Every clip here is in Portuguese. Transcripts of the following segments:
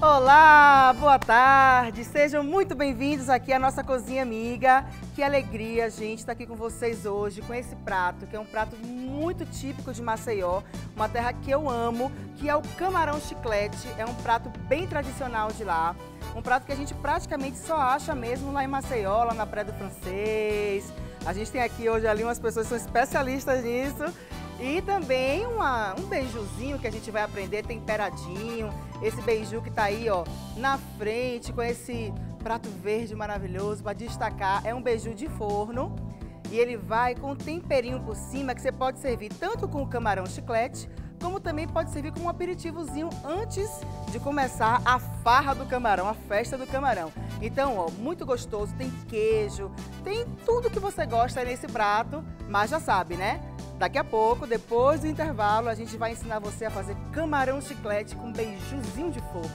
Olá, boa tarde, sejam muito bem-vindos aqui à nossa Cozinha Amiga. Que alegria, gente, estar aqui com vocês hoje com esse prato, que é um prato muito típico de Maceió, uma terra que eu amo, que é o camarão chiclete. É um prato bem tradicional de lá, um prato que a gente praticamente só acha mesmo lá em Maceió, lá na Praia do Francês. A gente tem aqui hoje ali umas pessoas que são especialistas nisso. E também um beijuzinho que a gente vai aprender temperadinho. Esse beiju que tá aí, ó, na frente com esse prato verde maravilhoso para destacar. É um beiju de forno e ele vai com um temperinho por cima que você pode servir tanto com o camarão chiclete, como também pode servir como um aperitivozinho antes de começar a farra do camarão, a festa do camarão. Então, ó, muito gostoso, tem queijo, tem tudo que você gosta nesse prato, mas já sabe, né? Daqui a pouco, depois do intervalo, a gente vai ensinar você a fazer camarão chiclete com beijuzinho de forno.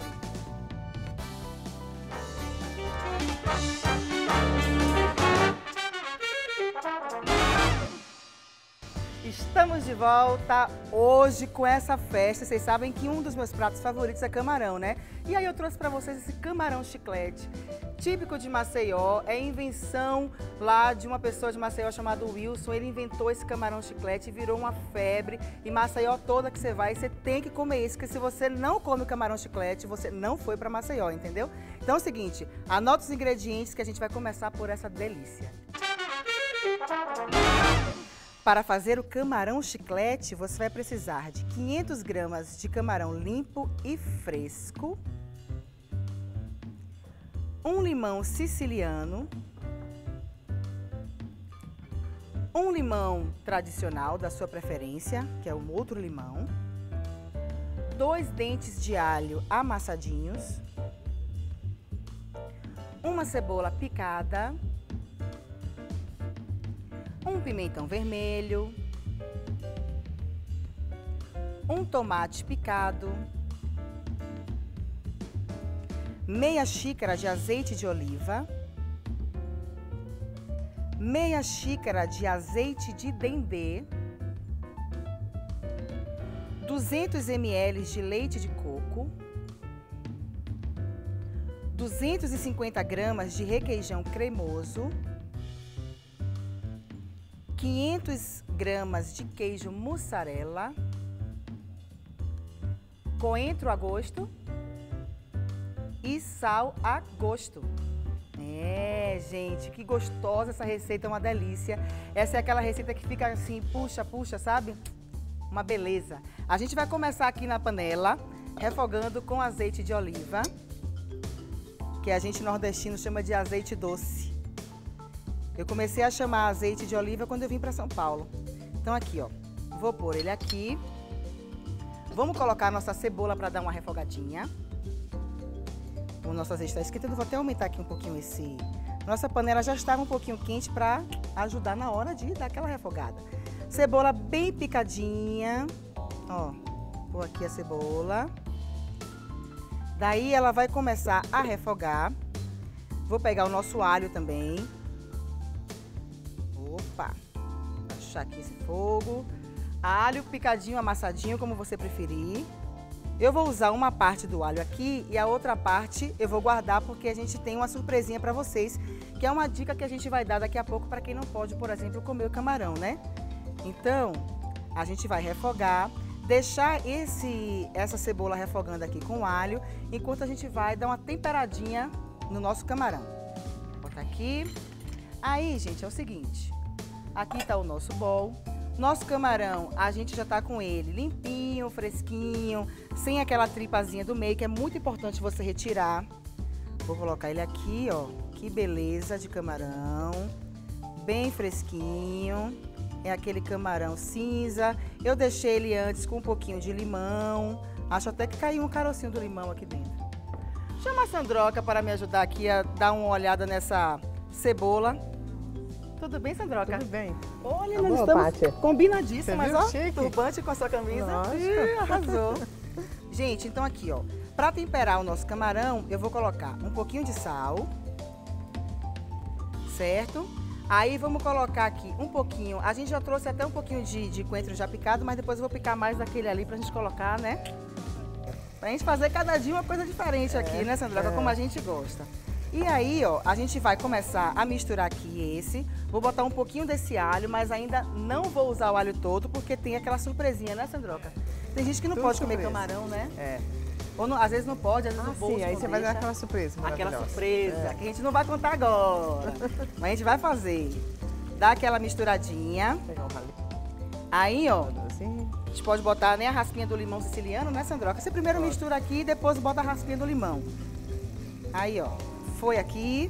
Estamos de volta hoje com essa festa. Vocês sabem que um dos meus pratos favoritos é camarão, né? E aí eu trouxe para vocês esse camarão chiclete, típico de Maceió. É invenção lá de uma pessoa de Maceió chamada Wilson. Ele inventou esse camarão chiclete e virou uma febre. E Maceió toda que você vai, você tem que comer isso, porque se você não come o camarão chiclete, você não foi para Maceió, entendeu? Então é o seguinte, anota os ingredientes que a gente vai começar por essa delícia. Para fazer o camarão chiclete, você vai precisar de 500 gramas de camarão limpo e fresco, um limão siciliano, um limão tradicional da sua preferência, que é um outro limão, 2 dentes de alho amassadinhos, uma cebola picada, um pimentão vermelho, um tomate picado, meia xícara de azeite de oliva, meia xícara de azeite de dendê, 200 ml de leite de coco, 250 gramas de requeijão cremoso, 500 gramas de queijo mussarela, coentro a gosto e sal a gosto. É, gente, que gostosa essa receita, é uma delícia. Essa é aquela receita que fica assim, puxa, puxa, sabe? Uma beleza. A gente vai começar aqui na panela, refogando com azeite de oliva, que a gente nordestino chama de azeite doce. Eu comecei a chamar azeite de oliva quando eu vim para São Paulo. Então aqui, ó, vou pôr ele aqui. Vamos colocar a nossa cebola para dar uma refogadinha. O nosso azeite está esquentando, eu vou até aumentar aqui um pouquinho esse... Nossa panela já estava um pouquinho quente para ajudar na hora de dar aquela refogada. Cebola bem picadinha, ó, vou aqui a cebola. Daí ela vai começar a refogar. Vou pegar o nosso alho também. Opa, baixar aqui esse fogo. Alho picadinho, amassadinho, como você preferir. Eu vou usar uma parte do alho aqui e a outra parte eu vou guardar porque a gente tem uma surpresinha para vocês, que é uma dica que a gente vai dar daqui a pouco para quem não pode, por exemplo, comer o camarão, né? Então, a gente vai refogar, deixar essa cebola refogando aqui com o alho, enquanto a gente vai dar uma temperadinha no nosso camarão. Vou botar aqui. Aí, gente, é o seguinte, aqui está o nosso bowl. Nosso camarão, a gente já tá com ele limpinho, fresquinho, sem aquela tripazinha do meio, que é muito importante você retirar. Vou colocar ele aqui, ó, que beleza de camarão, bem fresquinho. É aquele camarão cinza. Eu deixei ele antes com um pouquinho de limão. Acho até que caiu um carocinho do limão aqui dentro. Chama a Sandroca para me ajudar aqui a dar uma olhada nessa cebola. Tudo bem, Sandroca? Tudo bem. Olha, Tá nós boa, estamos Pátia? combinadíssimas, ó. Chique. Turbante com a sua camisa. Lógico. Arrasou. Gente, então aqui, ó. Para temperar o nosso camarão, eu vou colocar um pouquinho de sal. Certo? Aí vamos colocar aqui um pouquinho. A gente já trouxe até um pouquinho de coentro já picado, mas depois eu vou picar mais daquele ali pra gente colocar, né? Pra gente fazer cada dia uma coisa diferente aqui, né, Sandroca? Como a gente gosta. E aí, ó, a gente vai começar a misturar aqui esse. Vou botar um pouquinho desse alho, mas ainda não vou usar o alho todo, porque tem aquela surpresinha, né, Sandroca? Tem gente que não pode comer camarão, né? Ou não, às vezes não pode, às vezes o bolso sim, aí não você deixa. vai dar aquela surpresa Aquela surpresa, que a gente não vai contar agora. Mas a gente vai fazer. Dá aquela misturadinha. Pegar um rali. Aí, ó, Assim. a gente pode botar, né, a raspinha do limão siciliano, né, Sandroca? Você primeiro mistura aqui e depois bota a raspinha do limão. Aí, ó, foi aqui.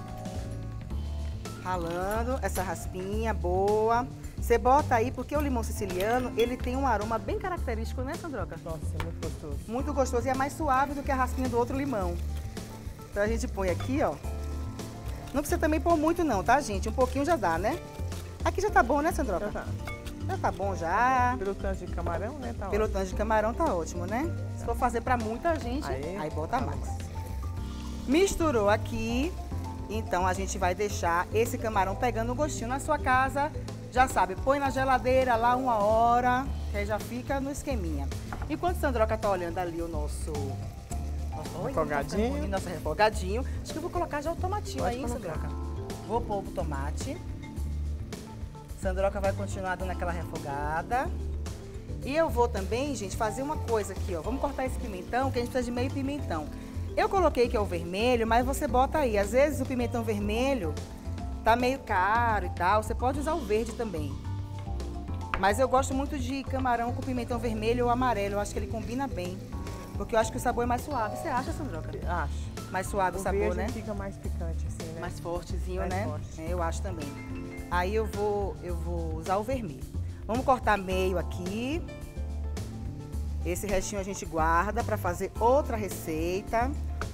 Ralando essa raspinha boa. Você bota aí, porque o limão siciliano, ele tem um aroma bem característico, né, Sandroca? Nossa, é muito gostoso. Muito gostoso e é mais suave do que a raspinha do outro limão. Então a gente põe aqui, ó. Não precisa também pôr muito não, tá, gente? Um pouquinho já dá, né? Aqui já tá bom, né, Sandroca? Já tá. Já tá bom já. Pelo tanto de camarão, né? Tá Pelo ótimo. tanto de camarão tá ótimo, né? Se for fazer pra muita gente, aí bota mais. Misturou aqui, então a gente vai deixar esse camarão pegando o gostinho na sua casa. Já sabe, põe na geladeira lá 1 hora, que aí já fica no esqueminha. Enquanto a Sandroca tá olhando ali o nosso Refogadinho. nosso refogadinho, acho que eu vou colocar já o tomatinho Pode aí, colocar. Sandroca. Vou pôr o tomate. Sandroca vai continuar dando aquela refogada. E eu vou também, gente, fazer uma coisa aqui, ó. Vamos cortar esse pimentão, que a gente precisa de meio pimentão. Eu coloquei que é o vermelho, mas você bota aí. Às vezes o pimentão vermelho tá meio caro e tal. Você pode usar o verde também. Mas eu gosto muito de camarão com pimentão vermelho ou amarelo. Eu acho que ele combina bem. Porque eu acho que o sabor é mais suave. Você acha, Sandroca? Acho. Mais suave o sabor, verde né? fica mais picante, assim, né? Mais fortezinho, Mais né? forte. É, eu acho também. Aí eu vou usar o vermelho. Vamos cortar meio aqui. Esse restinho a gente guarda para fazer outra receita.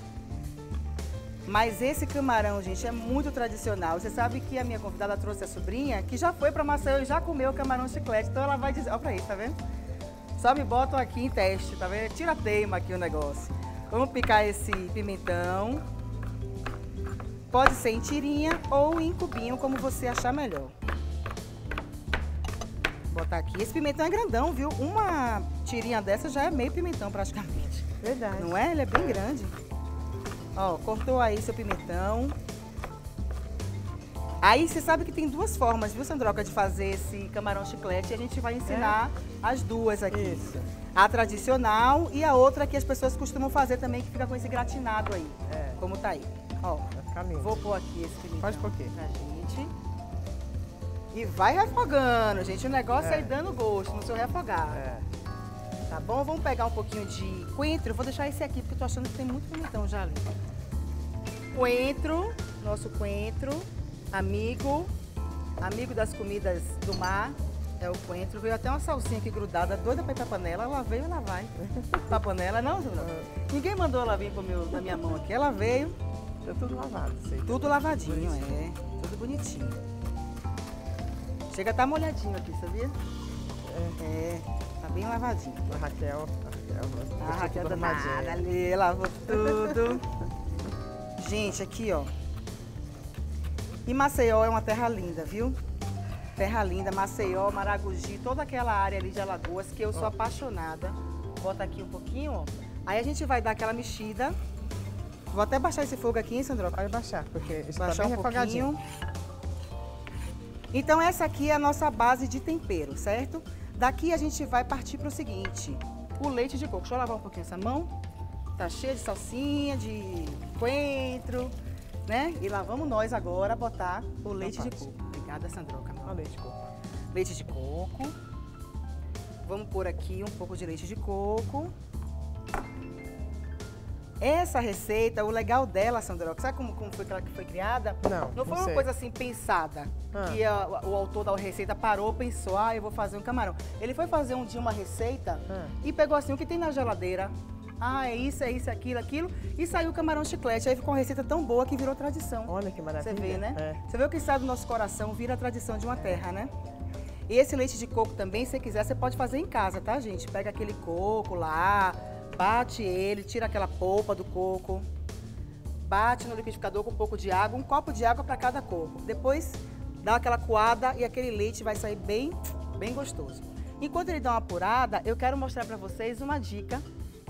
Mas esse camarão, gente, é muito tradicional. Você sabe que a minha convidada trouxe a sobrinha, que já foi para Maceió e já comeu camarão chiclete. Então ela vai dizer, ó pra isso, tá vendo? Só me botam aqui em teste, tá vendo? Tira a teima aqui o negócio. Vamos picar esse pimentão. Pode ser em tirinha ou em cubinho, como você achar melhor. Botar aqui. Esse pimentão é grandão, viu? Uma tirinha dessa já é meio pimentão praticamente. Verdade. Não é? Ele é bem grande. Ó, cortou aí seu pimentão. Aí você sabe que tem duas formas, viu, Sandroca, de fazer esse camarão chiclete. E a gente vai ensinar as duas aqui. Isso. A tradicional e a outra que as pessoas costumam fazer também, que fica com esse gratinado aí. É. Como tá aí. Ó, Vai ficar lindo. vou pôr aqui esse pimentão. Pode pôr aqui. Pra gente. E vai refogando, gente. O negócio é ir dando gosto no seu refogado. É. Tá bom? Vamos pegar um pouquinho de coentro. Eu vou deixar esse aqui, porque eu tô achando que tem muito pimentão já ali. Coentro, nosso coentro, amigo das comidas do mar, é o coentro. Veio até uma salsinha aqui grudada, doida pra ir pra panela. Ela veio, ela vai. Pra panela, não, Sandra? Ninguém mandou ela vir na minha mão aqui. Ela veio. Tá tudo lavado, sei. Tudo lavadinho, tudo bonitinho. Chega a tá molhadinho aqui, sabia? Tá bem lavadinho. A Raquel. A Raquel danada ali, lavou tudo. Gente, aqui, ó. E Maceió é uma terra linda, viu? Terra linda, Maceió, Maragogi, toda aquela área ali de Alagoas que eu sou apaixonada. Bota aqui um pouquinho, ó. Aí a gente vai dar aquela mexida. Vou até baixar esse fogo aqui, hein, Sandro? Pode baixar, porque está Baixar bem um refogadinho. pouquinho. Então essa aqui é a nossa base de tempero, certo? Daqui a gente vai partir para o seguinte, o leite de coco. Deixa eu lavar um pouquinho essa mão. Tá cheia de salsinha, de coentro, né? E lá vamos nós agora botar o leite de coco. Obrigada, Sandroca. Olha o leite de coco. Leite de coco. Vamos pôr aqui um pouco de leite de coco. Essa receita, o legal dela, Sandroca, sabe como foi que ela foi criada? Não foi uma sei. coisa assim pensada, que o autor da receita parou, pensou, eu vou fazer um camarão. Ele foi fazer um dia uma receita e pegou assim, o que tem na geladeira? É isso, aquilo, e saiu o camarão chiclete. Aí ficou uma receita tão boa que virou tradição. Olha que maravilha. Você vê, né? É. Você vê o que sai do nosso coração, vira a tradição de uma terra, né? E esse leite de coco também, se você quiser, você pode fazer em casa, tá, gente? Pega aquele coco lá, bate ele, tira aquela polpa do coco, bate no liquidificador com um pouco de água, um copo de água para cada coco. Depois dá aquela coada e aquele leite vai sair bem gostoso. Enquanto ele dá uma apurada, eu quero mostrar para vocês uma dica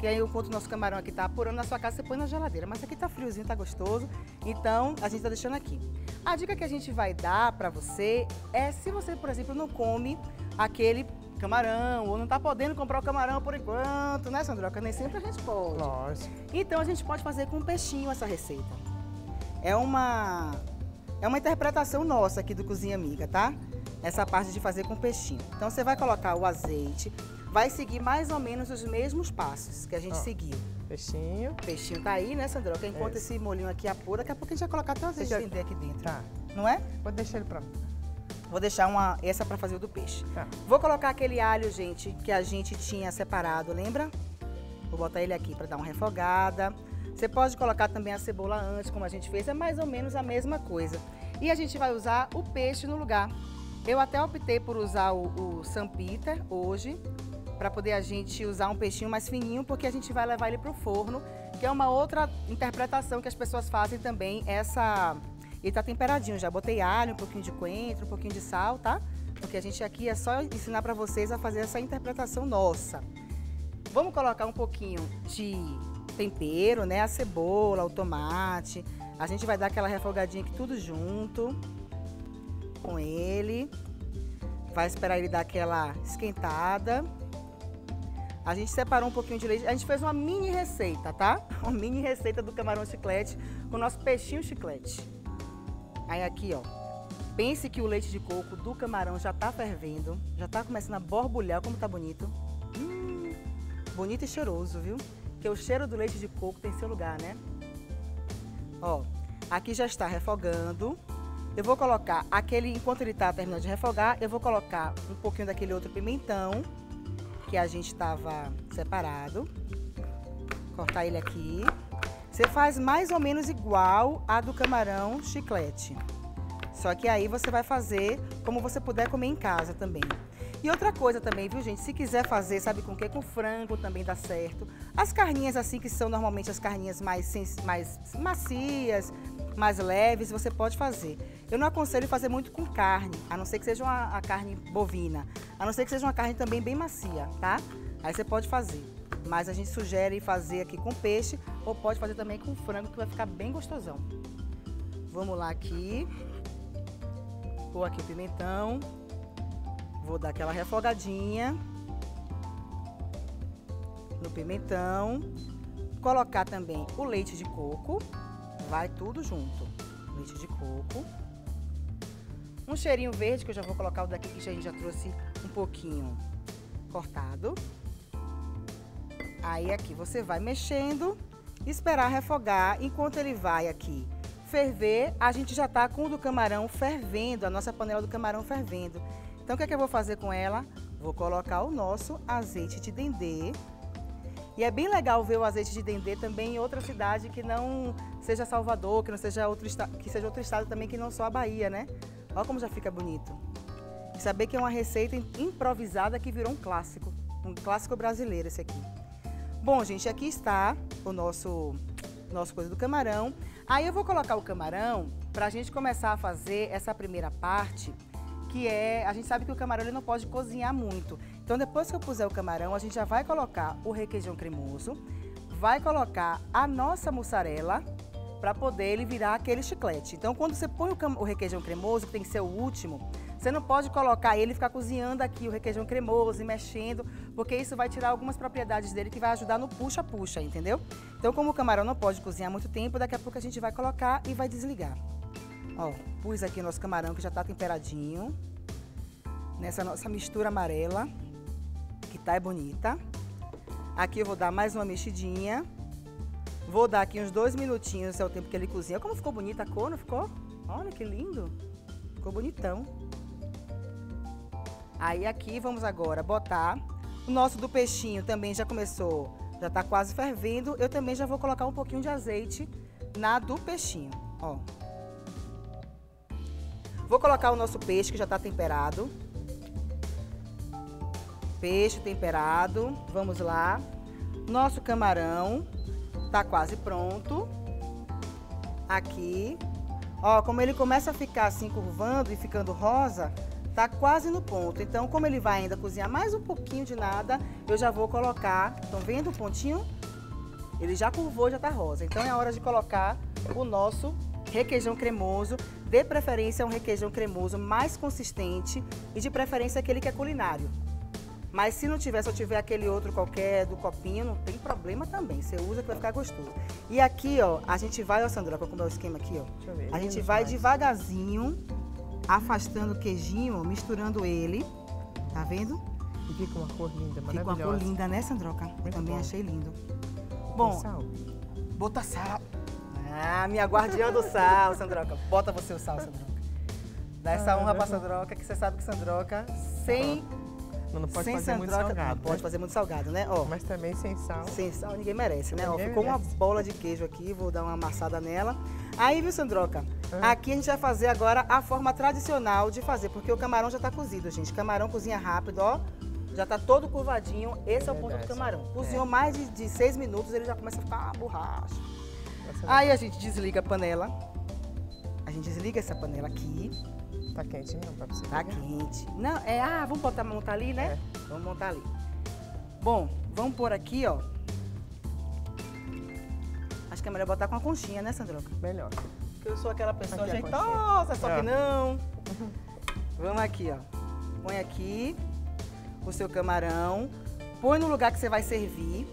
Que aí enquanto o nosso camarão aqui tá apurando, na sua casa você põe na geladeira. Mas aqui tá friozinho, tá gostoso. Então, a gente tá deixando aqui. A dica que a gente vai dar pra você é se você, por exemplo, não come aquele camarão, ou não tá podendo comprar o camarão por enquanto, né, Sandroca? Nem sempre a gente pode. Lógico. Então, a gente pode fazer com um peixinho essa receita. É uma interpretação nossa aqui do Cozinha Amiga, tá? Essa parte de fazer com peixinho. Então, você vai colocar o azeite, vai seguir mais ou menos os mesmos passos que a gente seguiu. Peixinho. O peixinho tá aí, né, Sandroca? Enquanto esse molhinho aqui apura, daqui a pouco a gente vai colocar até o azeite de dendê aqui dentro. Tá. Não é? Vou deixar ele pronto. Vou deixar essa para fazer o do peixe. Tá. Vou colocar aquele alho, gente, que a gente tinha separado, lembra? Vou botar ele aqui para dar uma refogada. Você pode colocar também a cebola antes, como a gente fez, é mais ou menos a mesma coisa. E a gente vai usar o peixe no lugar. Eu até optei por usar o San Peter hoje, para poder a gente usar um peixinho mais fininho, porque a gente vai levar ele para o forno, que é uma outra interpretação que as pessoas fazem também, ele tá temperadinho, já botei alho, um pouquinho de coentro, um pouquinho de sal, tá? Porque a gente aqui é só ensinar para vocês a fazer essa interpretação nossa. Vamos colocar um pouquinho de tempero, né? A cebola, o tomate. A gente vai dar aquela refogadinha aqui tudo junto com ele. Vai esperar ele dar aquela esquentada. A gente separou um pouquinho de leite. A gente fez uma mini receita, tá? Uma mini receita do camarão chiclete com o nosso peixinho chiclete. Aí aqui, ó. Pense que o leite de coco do camarão já tá fervendo. Já tá começando a borbulhar, como tá bonito. Bonito e cheiroso, viu? Porque o cheiro do leite de coco tem seu lugar, né? Ó, aqui já está refogando. Eu vou colocar enquanto ele tá terminando de refogar, eu vou colocar um pouquinho daquele outro pimentão que a gente estava separado. Cortar ele aqui. Você faz mais ou menos igual a do camarão chiclete. Só que aí você vai fazer como você puder comer em casa também. E outra coisa também, viu, gente? Se quiser fazer, sabe com o quê? Com frango também dá certo. As carninhas assim, que são normalmente as carninhas mais macias, mais leves, você pode fazer. Eu não aconselho fazer muito com carne, a não ser que seja a carne bovina. A não ser que seja uma carne também bem macia, tá? Aí você pode fazer. Mas a gente sugere fazer aqui com peixe ou pode fazer também com frango, que vai ficar bem gostosão. Vamos lá aqui. Pôr aqui o pimentão. Vou dar aquela refogadinha no pimentão. Colocar também o leite de coco. Vai tudo junto. Leite de coco. Um cheirinho verde, que eu já vou colocar o daqui que a gente já trouxe um pouquinho cortado. Aí aqui você vai mexendo, esperar refogar. Enquanto ele vai aqui ferver, a gente já tá com o do camarão fervendo, a nossa panela do camarão fervendo. Então o que é que eu vou fazer com ela? Vou colocar o nosso azeite de dendê. E é bem legal ver o azeite de dendê também em outra cidade que não seja Salvador, que não seja outro estado, que seja outro estado também que não só a Bahia, né? Olha como já fica bonito. E saber que é uma receita improvisada que virou um clássico brasileiro esse aqui. Bom, gente, aqui está o nosso coisa do camarão. Aí eu vou colocar o camarão pra gente começar a fazer essa primeira parte, que é, a gente sabe que o camarão ele não pode cozinhar muito. Então depois que eu puser o camarão, a gente já vai colocar o requeijão cremoso, vai colocar a nossa mussarela para poder ele virar aquele chiclete. Então quando você põe o requeijão cremoso, que tem que ser o último, você não pode colocar ele e ficar cozinhando aqui o requeijão cremoso e mexendo, porque isso vai tirar algumas propriedades dele que vai ajudar no puxa-puxa, entendeu? Então como o camarão não pode cozinhar muito tempo, daqui a pouco a gente vai colocar e vai desligar. Ó, pus aqui o nosso camarão que já tá temperadinho, nessa nossa mistura amarela, que tá bonita. Aqui eu vou dar mais uma mexidinha. Vou dar aqui uns 2 minutinhos, é o tempo que ele cozinha. Como ficou bonita a cor, não ficou? Olha que lindo. Ficou bonitão. Aí aqui vamos agora botar o nosso do peixinho, também já começou, já tá quase fervendo. Eu também já vou colocar um pouquinho de azeite na do peixinho, ó. Vou colocar o nosso peixe que já tá temperado. Peixe temperado, vamos lá. Nosso camarão tá quase pronto. Aqui, ó, como ele começa a ficar assim curvando e ficando rosa, Tá quase no ponto. Então, como ele vai ainda cozinhar mais um pouquinho de nada, eu já vou colocar, estão vendo o pontinho? Ele já curvou, já tá rosa. Então, é a hora de colocar o nosso requeijão cremoso. De preferência, um requeijão cremoso mais consistente e de preferência aquele que é culinário. Mas se não tiver, se eu tiver aquele outro qualquer do copinho, não tem problema também. Você usa que vai ficar gostoso. E aqui, ó, a gente vai, ó, Sandra, como é o esquema aqui, ó. Deixa eu ver. A gente vai devagarzinho, afastando o queijinho, ó, misturando ele. Tá vendo? E fica uma cor linda, Fica maravilhosa. uma cor linda, né, Sandroca? Também bom. achei lindo. Tem Bom, sal? bota sal. Ah, minha guardiã do sal, Sandroca. Bota você o sal, Sandroca. Dá essa honra pra Sandroca, que você sabe que Sandroca, sem Não pode sem fazer muito Sandroca, salgado, não pode né? fazer muito salgado, né? Ó, Mas também sem sal. sem sal ninguém merece, né? Ó, Ninguém ficou uma merece. bola de queijo aqui, vou dar uma amassada nela. Aí, viu, Sandroca? Aqui a gente vai fazer agora a forma tradicional de fazer, porque o camarão já tá cozido, gente. Camarão cozinha rápido, ó. Já tá todo curvadinho. Esse é o ponto do Verdade. camarão. Cozinhou mais de 6 minutos, ele já começa a ficar borracha. Essa Aí a gente desliga a panela. A gente desliga essa panela aqui. Tá quentinho pra você Tá pegar? quente. Não, vamos montar ali, né? Vamos montar ali. Bom, vamos pôr aqui, ó. Acho que é melhor botar com a conchinha, né, Sandroca? Melhor. Porque eu sou aquela pessoa Aqui a jeitosa, só que Ó. não. Vamos aqui, ó. Põe aqui o seu camarão. Põe no lugar que você vai servir.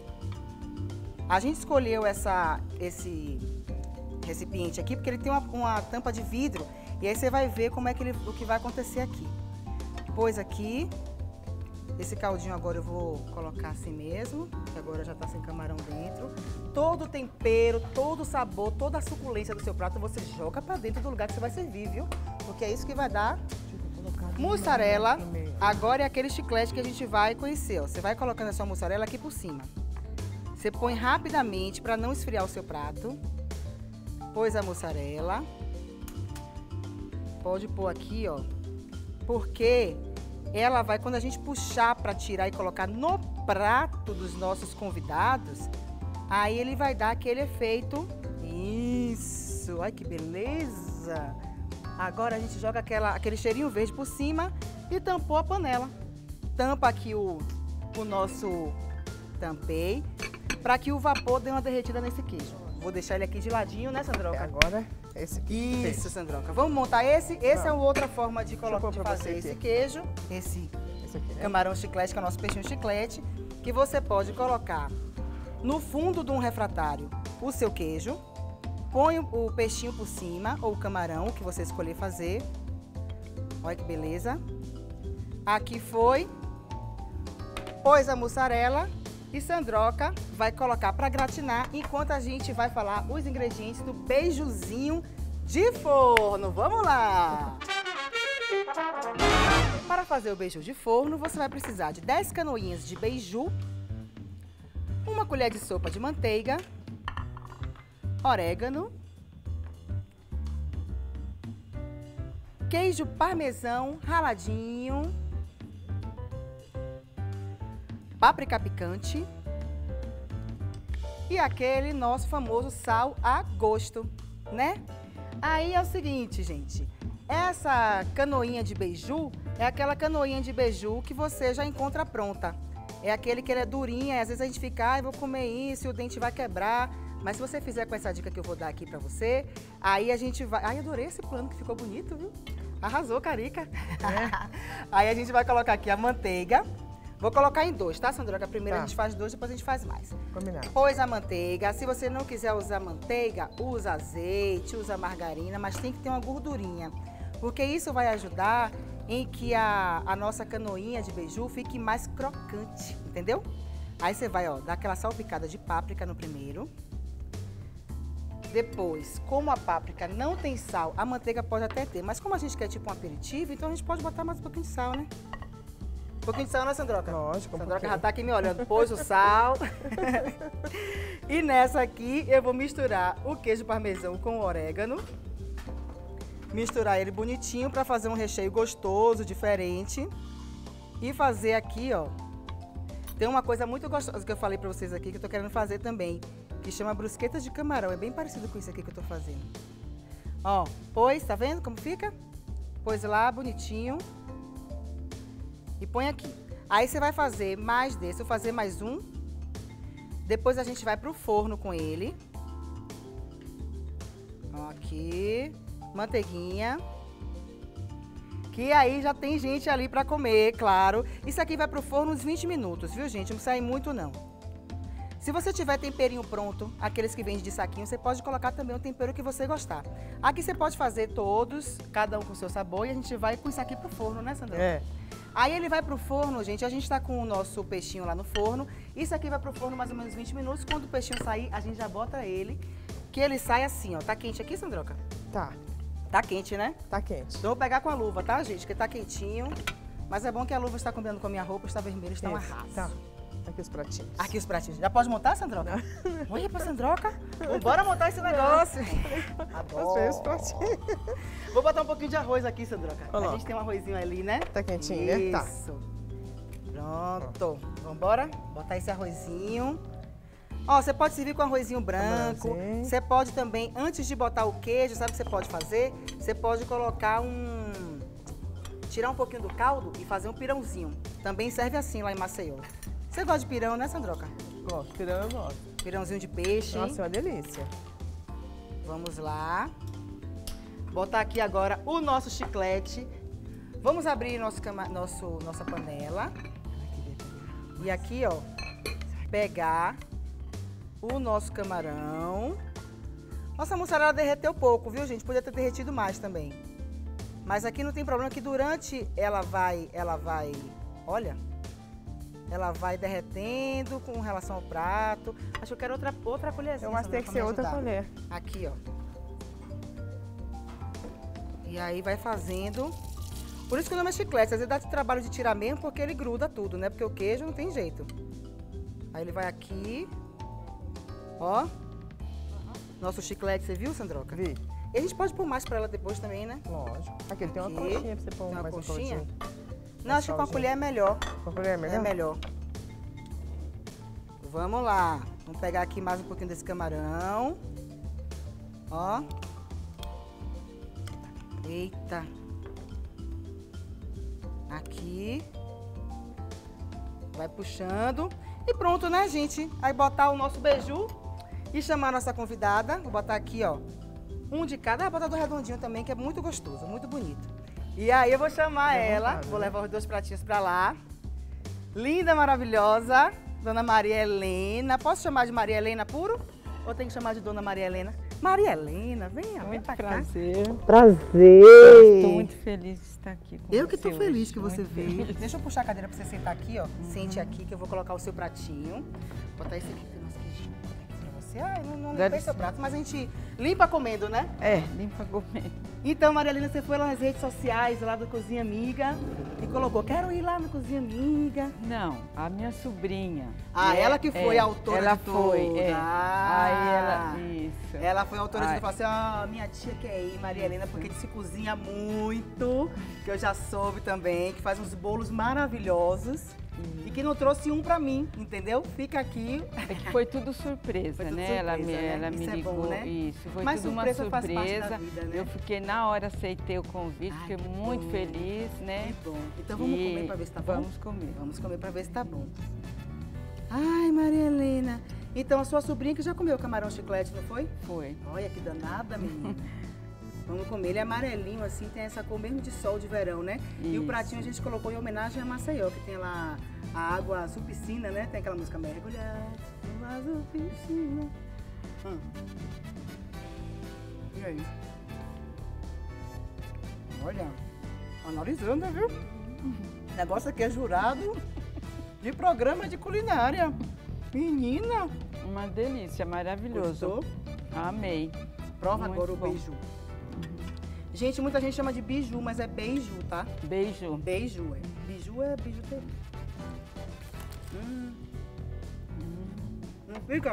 A gente escolheu esse recipiente aqui porque ele tem uma tampa de vidro. E aí você vai ver como é que o que vai acontecer aqui. Pôs aqui. Esse caldinho agora eu vou colocar assim mesmo, que agora já tá sem camarão dentro. Todo o tempero, todo o sabor, toda a suculência do seu prato você joga pra dentro do lugar que você vai servir, viu? Porque é isso que vai dar mussarela. Agora é aquele chiclete que a gente vai conhecer, ó. Você vai colocando a sua mussarela aqui por cima. Você põe rapidamente para não esfriar o seu prato. Pôs a mussarela. Pode pôr aqui, ó. Porque ela vai, quando a gente puxar para tirar e colocar no prato dos nossos convidados, aí ele vai dar aquele efeito. Isso! Ai, que beleza! Agora a gente joga aquele cheirinho verde por cima e tampou a panela. Tampa aqui o nosso tampei, para que o vapor dê uma derretida nesse queijo. Vou deixar ele aqui de ladinho, né, Sandroca? Agora, esse aqui. Isso, Sandroca. Vamos montar esse? Esse é uma outra forma de, eu pôr de pra fazer você esse aqui. queijo, esse Esse aqui, né? camarão chiclete, que é o nosso peixinho chiclete, que você pode colocar no fundo de um refratário o seu queijo, põe o peixinho por cima, ou o camarão, o que você escolher fazer. Olha que beleza. Aqui foi. Pôs a mussarela e Sandroca vai colocar para gratinar, enquanto a gente vai falar os ingredientes do beijuzinho de forno. Vamos lá! Para fazer o beiju de forno, você vai precisar de 10 canoinhas de beiju, uma colher de sopa de manteiga, orégano, queijo parmesão raladinho, páprica picante e aquele nosso famoso sal a gosto, né? Aí é o seguinte, gente, essa canoinha de beiju é aquela canoinha de beiju que você já encontra pronta. É aquele que ele é durinha, e às vezes a gente fica, ai, vou comer isso e o dente vai quebrar. Mas se você fizer com essa dica que eu vou dar aqui pra você, aí a gente vai... Ai, adorei esse plano que ficou bonito, viu? Arrasou, Carica. Aí a gente vai colocar aqui a manteiga. Vou colocar em 2, tá, Sandroca? Primeiro Tá. a gente faz 2, depois a gente faz mais. Combinado. Pôs a manteiga. Se você não quiser usar manteiga, usa azeite, usa margarina, mas tem que ter uma gordurinha. Porque isso vai ajudar em que a nossa canoinha de beiju fique mais crocante, entendeu? Aí você vai, ó, dar aquela salpicada de páprica no primeiro. Depois, como a páprica não tem sal, a manteiga pode até ter. Mas como a gente quer tipo um aperitivo, então a gente pode botar mais um pouquinho de sal, né? Um pouquinho de sal, né, Sandroca? Lógico, um Sandroca pouquinho. já tá aqui me olhando. Pôs o sal. E nessa aqui eu vou misturar o queijo parmesão com o orégano. Misturar ele bonitinho para fazer um recheio gostoso, diferente. E fazer aqui, ó. Tem uma coisa muito gostosa que eu falei para vocês aqui que eu tô querendo fazer também, que chama brusquetas de camarão. É bem parecido com isso aqui que eu tô fazendo. Ó, pôs, tá vendo como fica? Pôs lá, bonitinho. E põe aqui. Aí você vai fazer mais desse, eu vou fazer mais um. Depois a gente vai pro forno com ele. Ó, aqui, manteiguinha. Que aí já tem gente ali pra comer, claro. Isso aqui vai pro forno uns 20 minutos, viu, gente? Não sai muito, não. Se você tiver temperinho pronto, aqueles que vendem de saquinho, você pode colocar também o tempero que você gostar. Aqui você pode fazer todos, cada um com o seu sabor, e a gente vai com isso aqui pro forno, né, Sandra? É. Aí ele vai pro forno, gente, a gente tá com o nosso peixinho lá no forno. Isso aqui vai pro forno mais ou menos 20 minutos. Quando o peixinho sair, a gente já bota ele, que ele sai assim, ó. Tá quente aqui, Sandroca? Tá. Tá quente, né? Tá quente. Então eu vou pegar com a luva, tá, gente? Que tá quentinho. Mas é bom que a luva está combinando com a minha roupa, está vermelha, está um Isso, arraso. Tá. Aqui os pratinhos. Aqui os pratinhos. Já pode montar, Sandroca? Olha pra Sandroca. Bora montar esse negócio. Gostei os pratinhos. Vou botar um pouquinho de arroz aqui, Sandroca. Coloca. A gente tem um arrozinho ali, né? Tá quentinho, né? Tá. Isso. Pronto. Vambora? Botar esse arrozinho. Ó, você pode servir com arrozinho branco. Camarãozinho. Você pode também, antes de botar o queijo, sabe o que você pode fazer? Você pode colocar tirar um pouquinho do caldo e fazer um pirãozinho. Também serve assim lá em Maceió. Você gosta de pirão, né, Sandroca? Gosto, pirão eu gosto. Pirãozinho de peixe. Nossa, é uma delícia. Vamos lá. Botar aqui agora o nosso chiclete. Vamos abrir nossa panela. E aqui, ó, pegar o nosso camarão. Nossa mussarela derreteu pouco, viu, gente? Podia ter derretido mais também. Mas aqui não tem problema que durante ela vai, olha, ela vai derretendo com relação ao prato. Acho que eu quero outra colherzinha. Eu acho que tem que ser outra colher. Aqui, ó. E aí vai fazendo. Por isso que o nome é chiclete. Às vezes dá trabalho de tirar mesmo, porque ele gruda tudo, né? Porque o queijo não tem jeito. Aí ele vai aqui. Ó. Nosso chiclete, você viu, Sandroca? Vi. E a gente pode pôr mais pra ela depois também, né? Lógico. Aqui tem uma Aqui. conchinha pra você pôr Tem uma mais um conchinha? pouquinho. Não, acho que com a colher é melhor. Com a colher é melhor? É melhor. Vamos lá. Vamos pegar aqui mais um pouquinho desse camarão. Ó. Eita. Aqui. Vai puxando. E pronto, né, gente? Aí botar o nosso beiju e chamar a nossa convidada. Vou botar aqui, ó. Um de cada. Ah, botar do redondinho também, que é muito gostoso, muito bonito. E aí eu vou chamar ela. vontade, Vou né? levar os 2 pratinhos pra lá. Linda, maravilhosa. Dona Maria Helena. Posso chamar de Maria Helena puro? Ou tem que chamar de Dona Maria Helena? Maria Helena, venha, vem Muito pra cá. prazer. Prazer. Estou muito feliz de estar aqui com Eu que você tô feliz hoje, que você muito veio. feliz. Deixa eu puxar a cadeira pra você sentar aqui, ó. Sente aqui que eu vou colocar o seu pratinho. Botar esse aqui que tem nosso queijinho pra você. Ai, não Deve limpei seu ser. prato, mas a gente limpa comendo, né? É, limpa comer. Então, Maria Helena, você foi lá nas redes sociais, lá do Cozinha Amiga, e colocou, quero ir lá no Cozinha Amiga. Não, a minha sobrinha. Ah, né, ela que foi a autora ela de tudo. foi, é. Ah. Aí ela, isso. Ela foi a autora de Ai. tudo. Falou assim, ó, minha tia quer ir, Maria Helena, porque se cozinha muito, que eu já soube também, que faz uns bolos maravilhosos. E que não trouxe um pra mim, entendeu? Fica aqui. É que foi tudo surpresa, Foi tudo né? Ela surpresa, né? ela me Isso é ligou. bom, né? Isso, foi Mas tudo uma surpresa faz parte da surpresa. vida, né? Eu fiquei na hora, aceitei o convite, Ai, fiquei que muito bom. feliz, né? Que bom. Então vamos E comer pra ver se tá bom? Vamos comer. Vamos comer pra ver se tá bom. Ai, Maria Helena. Então, a sua sobrinha que já comeu camarão chiclete, não foi? Foi. Olha que danada, menina. Vamos comer. Ele é amarelinho, assim, tem essa cor mesmo de sol de verão, né? E o Isso. pratinho a gente colocou em homenagem a Maceió, que tem lá a água azul piscina, né? Tem aquela música mergulhar no azul piscina. E aí? Olha, analisando, viu? O negócio aqui é jurado de programa de culinária. Menina, Uma delícia, maravilhoso. gostou? Amei. Prova Muito agora o bom. beiju. Gente, muita gente chama de biju, mas é beiju, tá? Beijo. Beiju, é. Biju é bijuteria. Não fica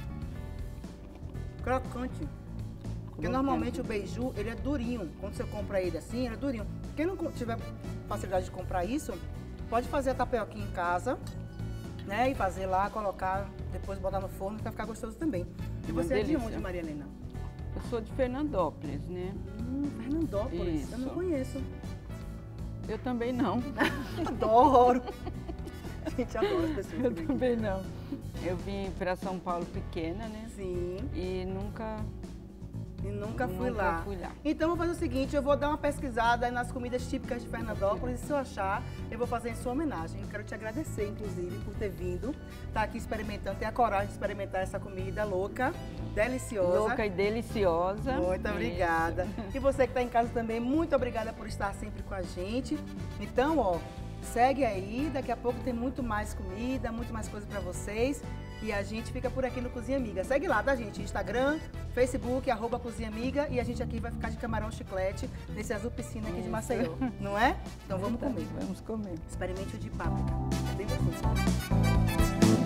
crocante. Porque normalmente o beiju, ele é durinho. Quando você compra ele assim, ele é durinho. Quem não tiver facilidade de comprar isso, pode fazer a tapioquinha em casa, né? E fazer lá, colocar, depois botar no forno, que vai ficar gostoso também. E Uma você é de delícia. onde, Maria Helena? Eu sou de Fernandópolis, né? Fernandópolis. Eu não Isso. conheço. Eu também não. Adoro. A gente adora as pessoas. Eu que vêm aqui. também não. Eu vim para São Paulo pequena, né? Sim, E nunca fui lá. fui lá. Então, eu vou fazer o seguinte, eu vou dar uma pesquisada aí nas comidas típicas de Fernandópolis e se eu achar, eu vou fazer em sua homenagem. Eu quero te agradecer, inclusive, por ter vindo, estar aqui experimentando, ter a coragem de experimentar essa comida louca, deliciosa. Louca e deliciosa. Muito Isso. obrigada. E você que está em casa também, muito obrigada por estar sempre com a gente. Então, ó, segue aí, daqui a pouco tem muito mais comida, muito mais coisa para vocês. E a gente fica por aqui no Cozinha Amiga. Segue lá, tá, gente? Instagram, Facebook, @Cozinha Amiga. E a gente aqui vai ficar de camarão chiclete nesse azul piscina aqui de Isso. Maceió. Não é? Então vamos Tá, comer. Vamos comer. Experimente o de páprica. É bem gostoso.